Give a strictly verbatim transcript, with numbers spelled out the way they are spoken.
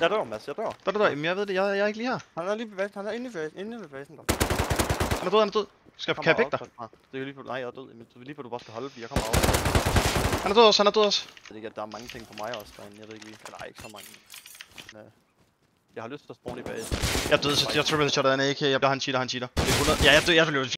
Jeg dør, Mads, jeg dør. Der, der, der. Jamen, jeg ved det, jeg, jeg er ikke lige her. Han er lige ved basen, han er inde i basen, inde ved basen der. Han er død, han er død. Skal jeg pikke dig? Det er lige på, nej, jeg er død. Men det er lige på, du bare skal holde, fordi jeg kommer af. Han er død også, han er død også. Jeg ved ikke, at der er mange ting på mig også derinde, jeg ved ikke lige. Eller ikke så mange. Men, øh, jeg har lyst til at spawn i basen. Jeg er død, så jeg triple shot af en A K. Jeg har en cheater, han cheater. Det er hundrede. Ja, jeg er død, jeg er død.